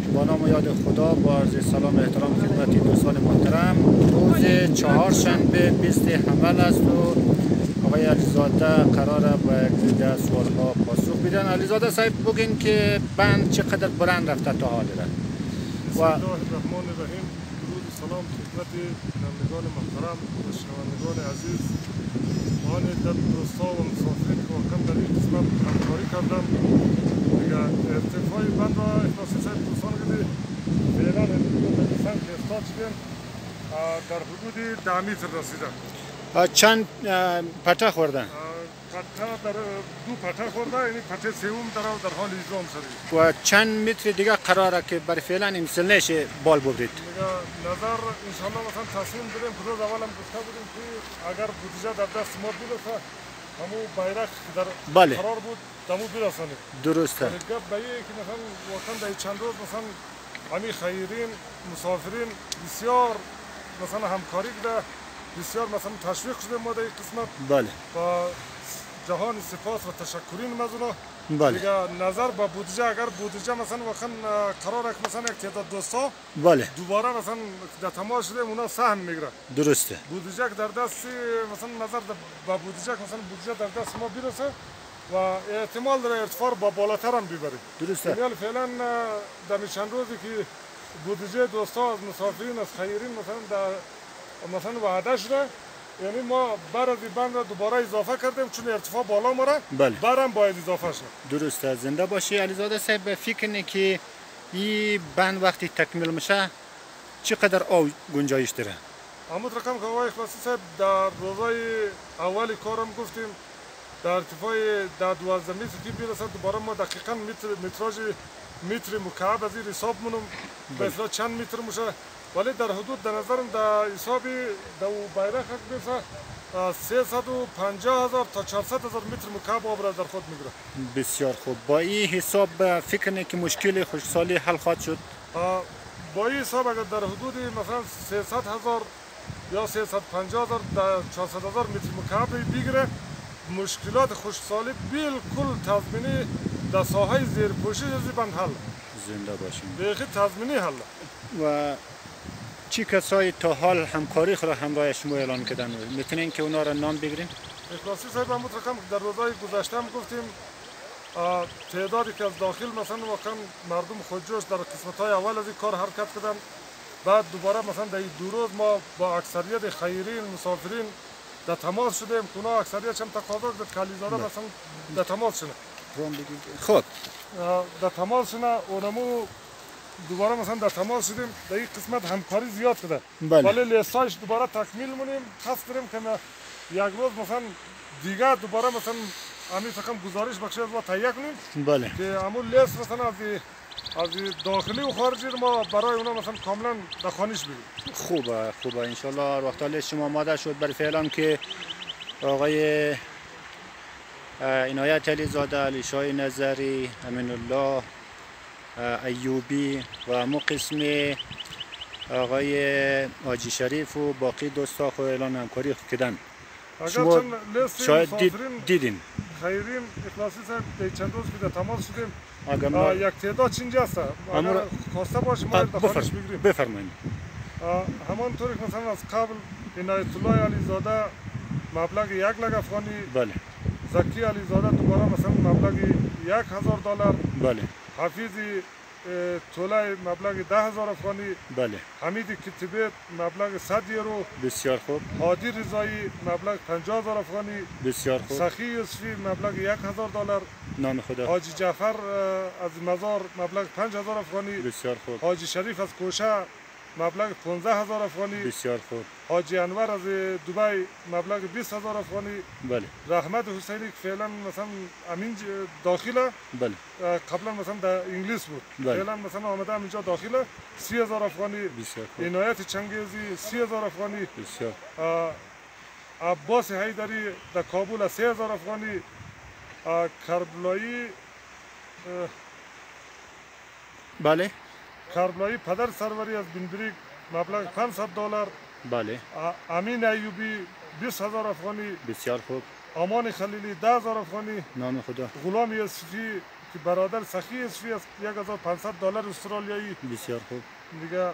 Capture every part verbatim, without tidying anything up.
با نام و یاد خدا با عرض سلام و احترام خدمت دوستان محترم. روز چهارشنبه بیست حمل است و آقای علیزاده قراره با یک دیده سوال ها پاسخ بدن. علیزاده صاحب بگین که بند چقدر بلند رفته تا حال را؟ بسم الله الرحمن الرحیم. درود و سلام خدمت بینندگان محترم و شنوندگان عزیز. من در دوستا و مسافرین که واقعا در این قسمت همکاری کردم. دیگه ارتفاع بند را احساسی صاحب دوستان گفتی فعلا نمی‌دونم که استاد شدیم در حدود ده متر رسیدم. چند پته خوردن؟ پته در دو پته خورده، یعنی پته سوم در در حال اجرام شده. و چند متر دیگه قراره که برای فعلا امسال نشه بال ببرید؟ دیگه نظر انشالله مثلا تصمیم داریم که روز اول هم گفته بودیم که اگر بودجه در دست ما برسه همو بیرق در بله. قرار بود دمو برسانیم. درسته. ولی گپ به این که مثلا واقعا در چند روز مثلا همین خیرین مسافرین بسیار مثلا همکاری کرده، بسیار مثلا تشویق شده ما در این قسمت. بله. با جهان سپاس و تشکرین مزونه. بله. دیگه نظر به بودجه اگر بودجه مثلا واقعا قرار است مثلا یک تعداد دوستا بله. دوباره مثلا در تماس شده اونا سهم میگیره. درسته. بودجه در دست مثلا نظر به بودجه مثلا بودجه در دست ما برسه و احتمال داره ارتفاع با بالاتر هم ببریم. درسته. یعنی فعلا در چند روزی که بودجه دوستا از مسافرین از خیرین مثلا در مثلا وعده شده، یعنی ما بر از بند را دوباره اضافه کردیم چون ارتفاع بالا مره. بله. برم باید اضافه شد. درسته. زنده باشی علیزاده صاحب. فکر کنی که این بند وقتی تکمیل میشه چقدر آب گنجایش داره؟ همون رقم که آقای اخلاصی صاحب در روزای اولی کارم گفتیم در ارتفاع در دوازده متر که برسه دوباره ما دقیقا متر متراژ متر مکعب از این حساب منم به اصطلاح چند متر میشه، ولی در حدود در نظرم در حساب در بیرق برسه سیصد و پنجاه هزار تا چهارصد هزار متر مکعب آب را در خود میگیره. بسیار خوب. با این حساب فکر کنی که مشکل خشکسالی حل خواهد شد؟ با این حساب اگر در حدود مثلا سیصد هزار یا سیصد و پنجاه هزار تا چهارصد هزار متر مکعب بگیره مشکلات خشکسالی بالکل تضمینی در ساحه زیرپوشش از بند حل. زنده باشیم. دقیقی تضمینی حل. و چی کسایی تا حال همکاری خود را همراه شما اعلان کردن؟ میتونین که اونا را نام بگیرین؟ اخلاصی صاحب هم رقم در روزهای گذشته هم گفتیم تعدادی که از داخل مثلا واقعا مردم خودجوش در قسمت‌های اول از این کار حرکت کردن، بعد دوباره مثلا در این دو روز ما با اکثریت خیرین مسافرین در تماس شدیم که اونا اکثریت هم تقاضا کرد که علیزاده مثلا در تماس شدن. خب در تماس شدن اونمو دوباره مثلا در تماس شدیم در این قسمت همکاری زیاد شده. بله. ولی لیستاش دوباره تکمیل مونیم قصد داریم که یک روز مثلا دیگه دوباره مثلا همین فقط گزارش بخشی از ما تهیه کنیم. بله. که همون لیست مثلا از از داخلی و خارجی ما برای اونا مثلا کاملا در خانش بگیریم. خوبه خوبه ان شاء الله وقت لیست شما آماده شد برای فعلا که آقای عنایت علیزاده، علی شاه نظری، امین الله ایوبی و همو قسم آقای حاجی شریف و باقی دوستا خو اعلان همکاری کردن. شما شاید دید دیدین خیرین اخلاصی صاحب در چند روز که در تماس شدیم ما... یک تعداد چینجا هست اگر خواسته باشه ما در خانش بگیریم. بفرمایید. همانطوری که مثلا از قبل عنایت الله علیزاده مبلغ یک لک افغانی. بله. زکی علیزاده دوباره مثلا مبلغ یک هزار دلار. بله. حفیظی طوله مبلغ ده هزار افغانی. بله. حمید کتیبت مبلغ صد یورو. بسیار خوب. هادی رضایی مبلغ پنجاه هزار افغانی. بسیار خوب. سخی یوسفی مبلغ یک هزار دلار. نام خدا. حاجی جعفر از مزار مبلغ پنج هزار افغانی. بسیار خوب. حاجی شریف از کوشه مبلغ پانزده هزار افغانی. بسیار خوب. حاجی انور از دبی مبلغ بیست هزار افغانی. بله. رحمت حسینی که فعلا مثلا امین داخله. بله. قبلا مثلا در انگلیس بود. بله. فعلا مثلا آمده اینجا داخله سی هزار افغانی. بسیار خوب. عنایت چنگیزی سی هزار افغانی. بسیار. عباس حیدری در کابل سه هزار افغانی. کربلایی بله. کربلایی پدر سروری از بندریک مبلغ پانصد دلار. بله. امین ایوبی بیست هزار افغانی. بسیار خوب. امان خلیلی ده هزار افغانی. نام خدا. غلام یوسفی که برادر سخی اصفی است یک هزار و پانصد دلار استرالیایی. بسیار خوب. دیگه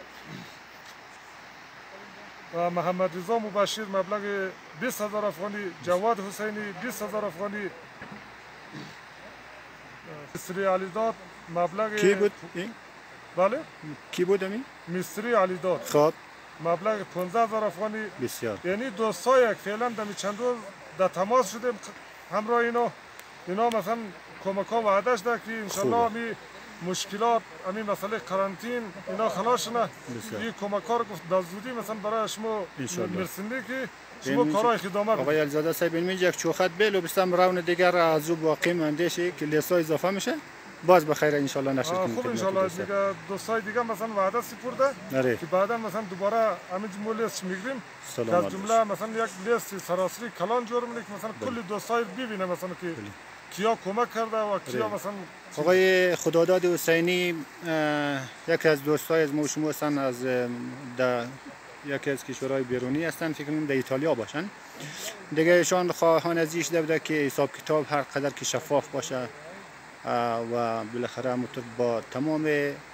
و محمد رضا مبشر مبلغ بیست هزار افغانی، جواد حسینی بیست هزار افغانی، مستری علی داد مبلغ کی بود این؟ بله کی بود این؟ مستری علی داد خب مبلغ پانزده هزار افغانی. بسیار. یعنی دوستای فعلا دمی چند روز در تماس شدیم همراه اینا. اینا مثلا کمک ها وعده شده که انشالله می مشکلات همین مسئله قرنطین اینا خلاص شده. این کمک ها رو گفت در زودی مثلا برای شما مرسنده که شما کارهای خدامه رو. آقای علیزاده صاحب این یک چوخت بیل و بستم راون دیگر از او باقی مانده شه که لیسا اضافه میشه. باز بخیر ان شاء الله نشر کنیم. خوب ان شاء الله دیگه دوستای دیگه مثلا وعده سپرده که بعدا مثلا دوباره همین جمله لیست میگیریم. از جمله مثلا یک لیست سراسری کلان جور میکنیم مثلا کل دوستای ببینه مثلا که کیا کمک کرده و کیا مثلا. آقای خداداد حسینی یکی از دوستای از ما شما هستن از در یکی از کشورهای بیرونی هستن، فکر کنم در ایتالیا باشن. دیگه ایشان خواهان ازیش ده که حساب کتاب هر قدر که شفاف باشه و بالاخره مطابق با تمام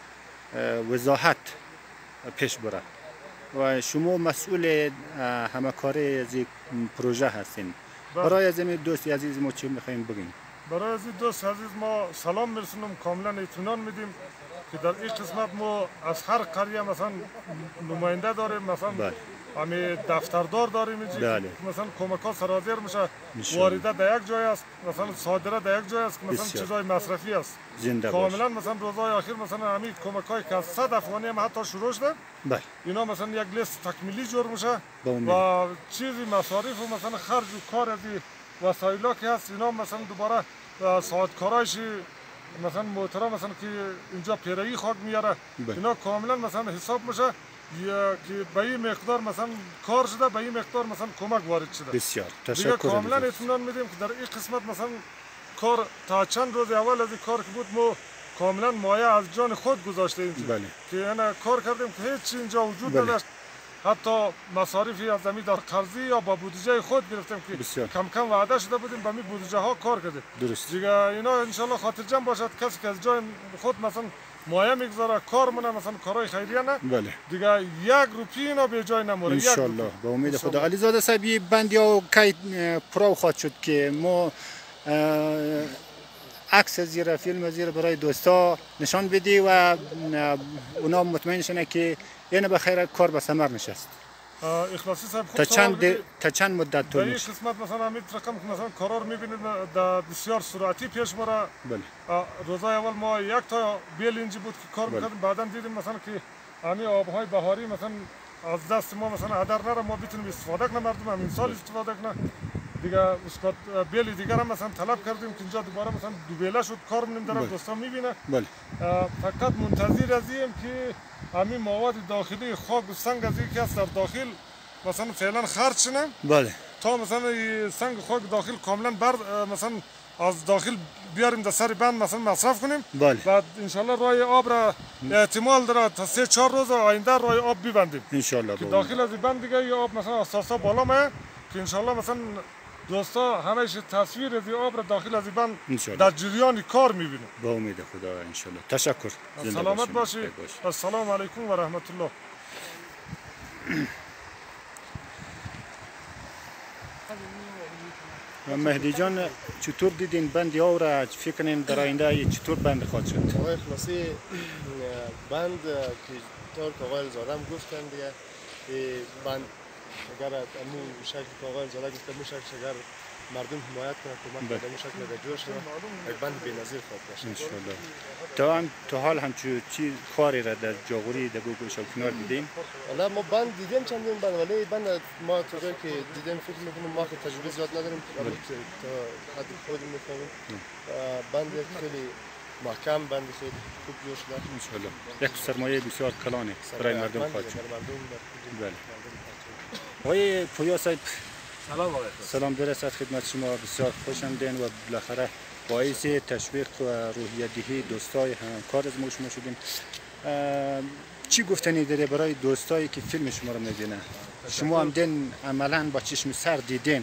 وضاحت پیش بره و شما مسئول همه کاری از این پروژه هستین. برای از این دوست عزیز ما چی میخوایم بگیم؟ برای از این دوست عزیز ما سلام میرسونم، کاملا اطمینان میدیم که در این قسمت ما از هر قریه مثلا نماینده داریم، مثلا همه دفتردار داریم اینجا مثلا کمک ها سرازیر میشه، واردات در یک جای است، مثلا صادرات در یک جای است، مثلا چیزای مصرفی است کاملا. مثلا روزهای آخر مثلا همین کمک های که از صد افغانی هم حتی شروع شده اینا مثلا یک لیست تکمیلی جور میشه و چیزی مصارف و مثلا خرج و کار از وسایلا که هست اینا مثلا دوباره ساعتکارایش مثلا موترا مثلا که اینجا پیرایی خاک میاره اینا کاملا مثلا حساب میشه یا که به این مقدار مثلا کار شده، به این مقدار مثلا کمک وارد شده. بسیار تشکر. دیگه کاملا اطمینان میدیم که در این قسمت مثلا کار تا چند روز اول از این کار که بود ما کاملا مایه از جان خود گذاشته ایم که انا کار کردیم که هیچ اینجا وجود نداشت، حتی مصارفی از زمین در قرضی یا با بودجه خود گرفتیم که بسیار. کم کم وعده شده بودیم به می بودجه ها کار کردیم. درست. دیگه اینا ان شاء الله خاطر جمع باشد، کسی که از جای خود مثلا مایه میگذاره کار منه مثلا کارهای خیریه نه بله. دیگه یک روپی اینا به جای نموره. ان شاء الله به امید خدا. علیزاده صاحب این بندیا کی پرو خواهد شد که ما عکس زیر فیلم زیر برای دوستا نشان بدی و اونا مطمئن شدن که اینه به خیر کار به ثمر نشست. اخلاصی صاحب تا چند تا چند مدت طول میشه؟ در این قسمت مثلا همین رقم که مثلا قرار میبینید در بسیار سرعتی پیش میره. بله. روزای اول ما یک تا بیل اینجی بود که کار میکردیم، بعدا دیدیم مثلا که همین آبهای بهاری مثلا از دست ما مثلا هدر نره، ما بتونیم استفاده کنیم، مردم همین سال استفاده کنه. دیگه اسکات بیل دیگر هم مثلا طلب کردیم که اینجا دوباره مثلا دو بیله شد کار منیم دارم دوستان میبینه. بله. فقط منتظر ازیم که همین مواد داخلی خاک و سنگ از اینکه است در داخل مثلا فعلا خرج شنه. بله. تا مثلا سنگ خاک داخل کاملا بر مثلا از داخل بیاریم در سر بند مثلا مصرف کنیم. بله. بعد ان شاء الله راه آب را احتمال داره تا سه چهار روز آینده راه آب ببندیم. ان شاء الله. که داخل از بند دیگه یا آب مثلا اساسا بالا میه که ان شاء الله مثلا دوستا همش تصویر از آب را داخل از بند در جریان کار میبینه. با امید خدا ان شاء الله. تشکر. سلامت باشی. السلام علیکم و رحمت الله. مهدی جان چطور دیدین بند ها را؟ فکر کنین در آینده چطور بند خواهد شد؟ آقای اخلاصی بند که طور که آقای زاده هم گفتن دیگه بند اگر امون شکل که آقای زاده گفتن مو شکل اگر مردم حمایت کنند کمک کنند امون شکل اگر جوش کنند یک بند بی‌نظیر خواهد باشه انشاءالله. تا هم تا حال همچون چی کاری را در جاغوری در گوگل شاکنار دیدیم؟ حالا ما بند دیدیم چندین بند، ولی بند ما طوری که دیدیم فکر میکنم ما که تجربه زیاد نداریم ولی تا حد خودم میفهمیم بند خیلی محکم، بند خیلی خوب جوش شده انشاءالله. یک سرمایه بسیار کلانه برای مردم خواهد شد. بله. آقای پویا صاحب سلام آقای سلام برسد خدمت شما. بسیار خوش آمدین و بالاخره باعث تشویق و روحیه دهی دوستای همکار از ما شما شدین. چی گفتنی داره برای دوستایی که فیلم شما رو میبینن؟ شما هم دین عملا با چشم سر دیدین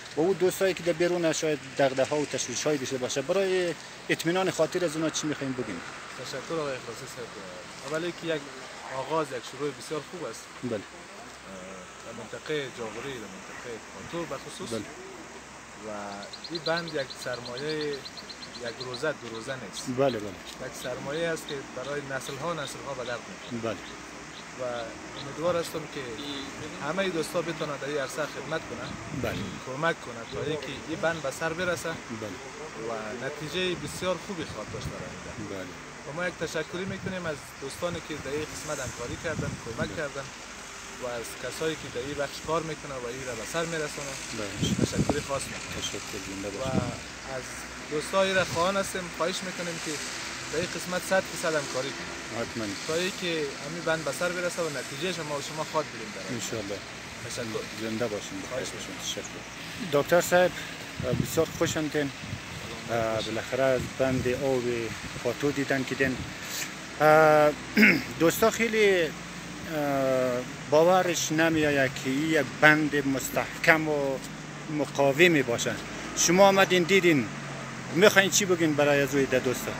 با اون دوستایی که در بیرون شاید دغدغه‌ها و تشویش‌هایی داشته باشه برای اطمینان خاطر از اونا چی می‌خوایم بگیم؟ تشکر آقای اخلاصی صاحب. اولی که یک آغاز یک شروع بسیار خوب است. بله. در منطقه جاغوری، در منطقه کانتور به خصوص. بله. و این بند یک سرمایه یک روزه دو روزه نیست. بله بله. یک سرمایه است که برای نسل ها نسل ها به درد می‌خورد. بله. و امیدوار هستم که همه دوستا بتونن در این عرصه خدمت کنن. بله. کمک کنن تا اینکه این بند به سر برسه. بله. و نتیجه بسیار خوبی خواهد داشت برای این. بله. و ما یک تشکری میکنیم از دوستانی که در این قسمت همکاری کردن، کمک کردن و از کسایی که در این بخش کار میکنن و این را به سر میرسونن. تشکری خاص میکنیم. تشکر زنده و باشید. از دوستایی را خواهان هستیم خواهش میکنیم که در این قسمت صد درصد همکاری کنیم. حتما. تا اینکه همین بند به سر برسه و نتیجه شما و شما خواد بدیم در ان شاء الله. تشکر. زنده باشین. خواهش میکنم. تشکر. دکتر صاحب بسیار خوشمتین. بالاخره از بند آب پاتو دیدن که دین دوستا خیلی باورش نمیآید که یک بند مستحکم و مقاومی باشه. شما آمدین دیدین میخواین چی بگین برای از روی دوستا؟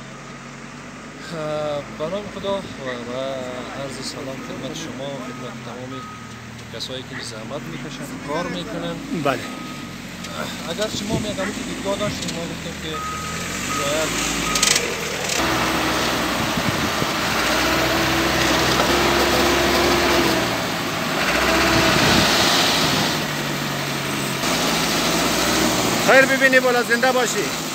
به نام خدا و عرض سلام خدمت شما و خدمت تمام کسایی که زحمت میکشن کار میکنن. بله. اگر شما میگم که دیدگاه داشتیم ما گفتیم که باید خیر ببینی بالا زنده باشی.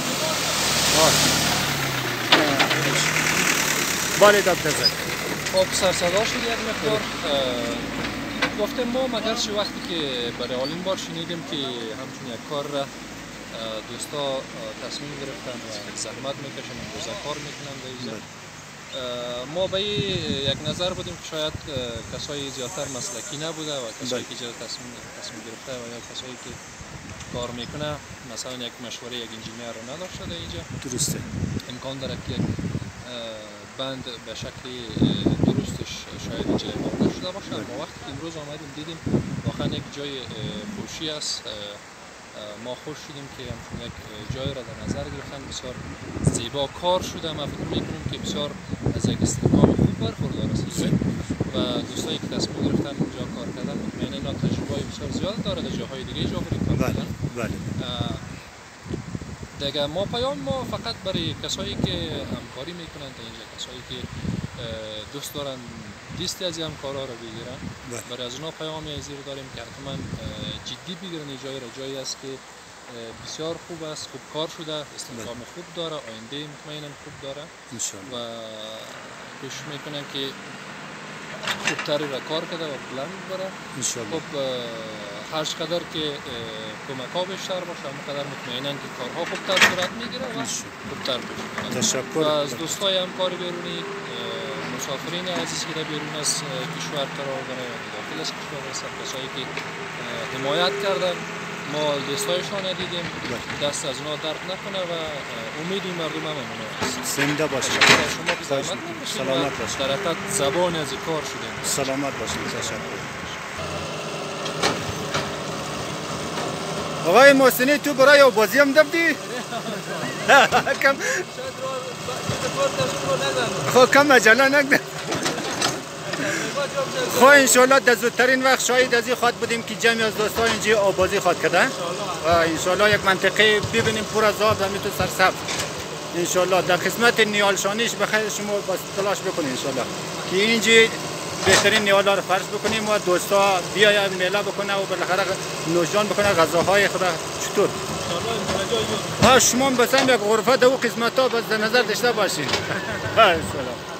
بله دکتر صاحب. خب سرصدا شد یک مقدار. گفتم ما مگرچه وقتی که برای اولین بار شنیدیم که همچون یک کار را دوستا تصمیم گرفتن و زحمت میکشن و روزه کار میکنن در اینجا، ما به یک نظر بودیم که شاید کسایی زیادتر مسلکی نبوده و کسایی که تصمیم تصمیم گرفته و یا کسایی که کار میکنه مثلا یک مشوره یک انجینیر رو نداشته در اینجا. درسته. امکان داره که یک بند به شکل درستش شاید اینجا واقع شده باشه. ما وقتی که امروز آمدیم دیدیم واقعا یک جای فروشی است. ما خوش شدیم که همچون یک جای را در نظر گرفتن بسیار زیبا کار شده. ما فکر میکنیم که بسیار از یک استحکام خوب برخوردار است و دوستایی که تصمیم گرفتن اونجا کار کردن مطمئنا اینا تجربه بسیار زیاد داره در جاهای دیگه جاغوری کار کردن. بله. دیگه ما پیام ما فقط برای کسایی که همکاری میکنن در اینجا، کسایی که دوست دارن دیستی از این کارها رو بگیرن، برای از اونا پیام ازیر داریم که حتما جدی بگیرن. این جای را جایی است که بسیار خوب است، خوب کار شده، استحکام خوب داره، آینده مطمئنا خوب داره و کوشش میکنن که خوبتری را کار کرده و بلند بره. خب هر قدر که کمک ها بیشتر باشه همونقدر مطمئنا که کارها خوبتر صورت میگیره و خوبتر بشه. تشکر. و از دوستای همکار بیرونی، مسافرین عزیز که در بیرون از کشور قرار داره و داخل از کشور هستن، کسایی که حمایت کردن، ما دستایشان دیدیم، دست از اونا درد نکنه و امید مردم هم امونه است. زنده باشید. شما که زحمت نکشید سلامت باشید. در حقیقت زبان از کار شدیم. سلامت باشید. تشکر. آقای محسنی تو برای بازی هم دفتی؟ کم خب کم عجله نکده. خب انشالله در زودترین وقت شاید از این خواد بودیم که جمعی از دوستان اینجا آبازی خواد کردن و انشالله یک منطقه ببینیم پر از آب همین تو سرسبز. انشالله در قسمت نیالشانیش بخیر شما باز تلاش بکنید انشالله که اینجا بهترین نیالا رو فرض بکنیم و دوستا بیاید میله بکنه و بالاخره نوشجان بکنه غذاهای خدا چطور؟ ها شما بسیم یک غرفه دو قسمت ها بس در نظر داشته باشین. سلام.